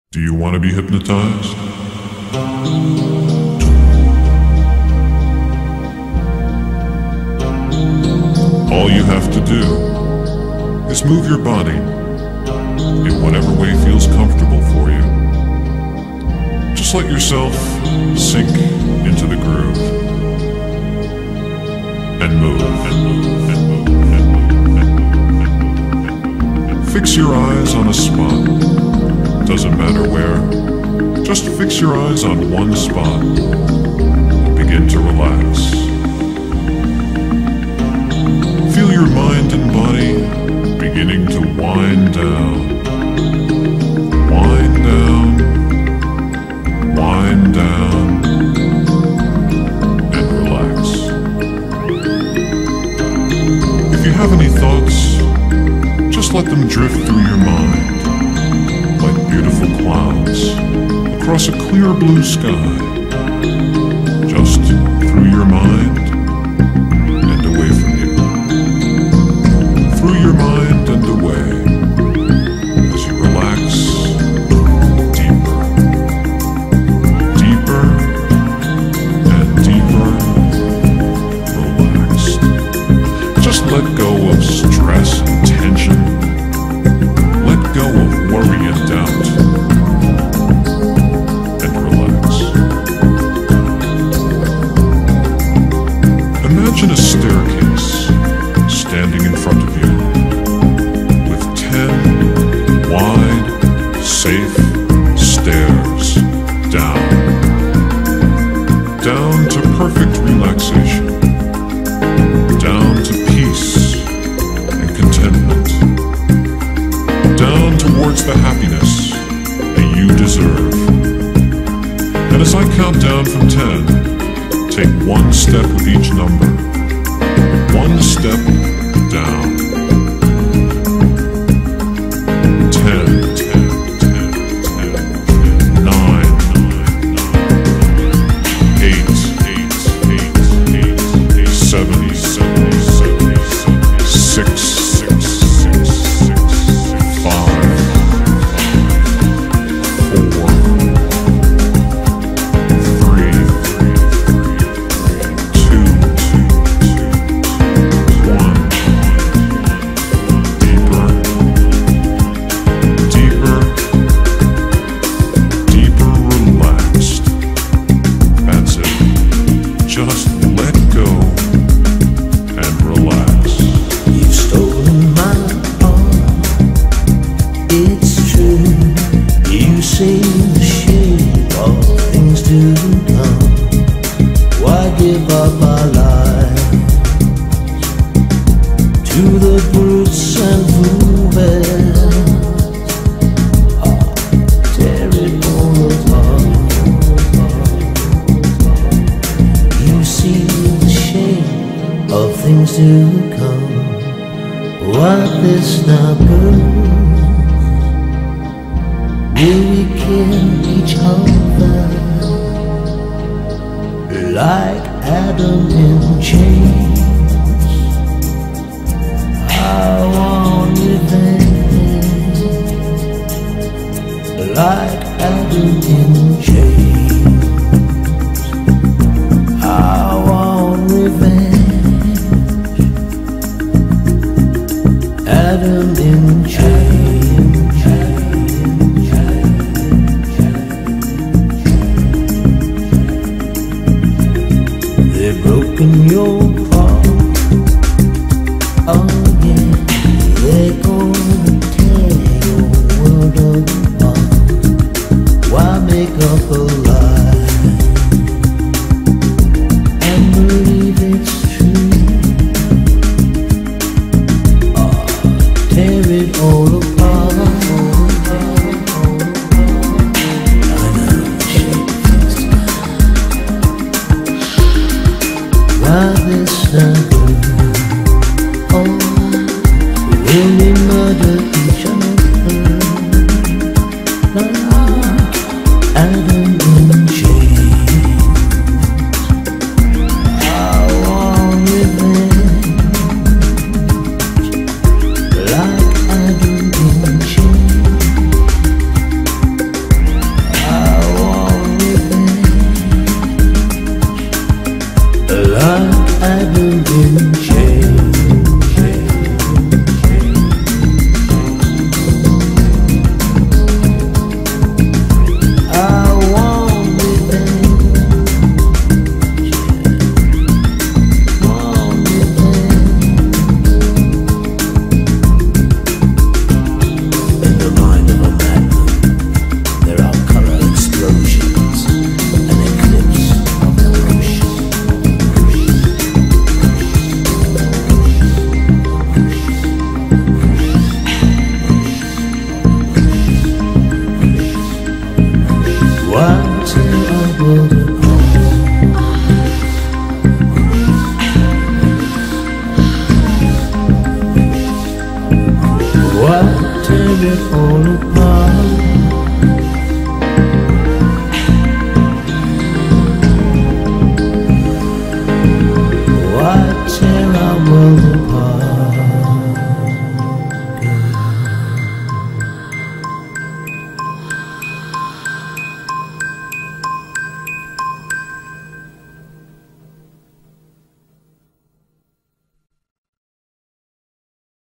Do you want to be hypnotized? All you have to do is move your body in whatever way feels comfortable for you. Just let yourself sink into the groove and move and move and move and move and move. Fix your eyes on a spot. Doesn't matter where. Just fix your eyes on one spot and begin to relax. Feel your mind and body beginning to wind down. Wind down, wind down, and relax. If you have any thoughts, just let them drift through your mind like beautiful clouds across a clear blue sky, just through your mind and away from you. Through your mind and away as you relax deeper, deeper and deeper relaxed. Just let go of stress and tension. Let go of worry and doubt and relax. Imagine a staircase standing in front of you with 10 wide, safe stairs down. Down to perfect relaxation. Down to peace and contentment. Down towards the happiness that you deserve. And as I count down from 10, take one step with each number. One step down. 10, 10, 10, 10, 9, 8, 7, 6, just let go and relax. You've stolen my heart, it's true. You say the shape of things to come. Why give up our lives to the brutes and foolbears? Tear it all apart. Of things to come. Why this now, girl? Will we kill each other like Adam in chains? I want revenge like Adam in chains. I want revenge. Adam in chains. They've broken your heart again. They're gonna tear your world apart. Why make up a lie and believe it's true? Tear it all apart. I know shape things tonight. Why this good? Oh, will we murder each other?